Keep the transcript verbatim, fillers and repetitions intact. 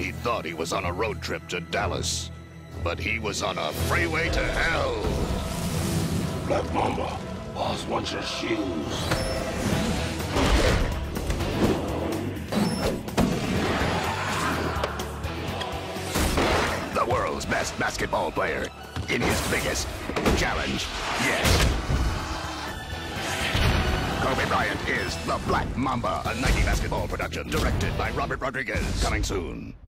He thought he was on a road trip to Dallas, but he was on a freeway to hell. Black Mamba, boss wants your shoes. The world's best basketball player in his biggest challenge yet. Kobe Bryant is the Black Mamba, a Nike basketball production directed by Robert Rodriguez. Coming soon.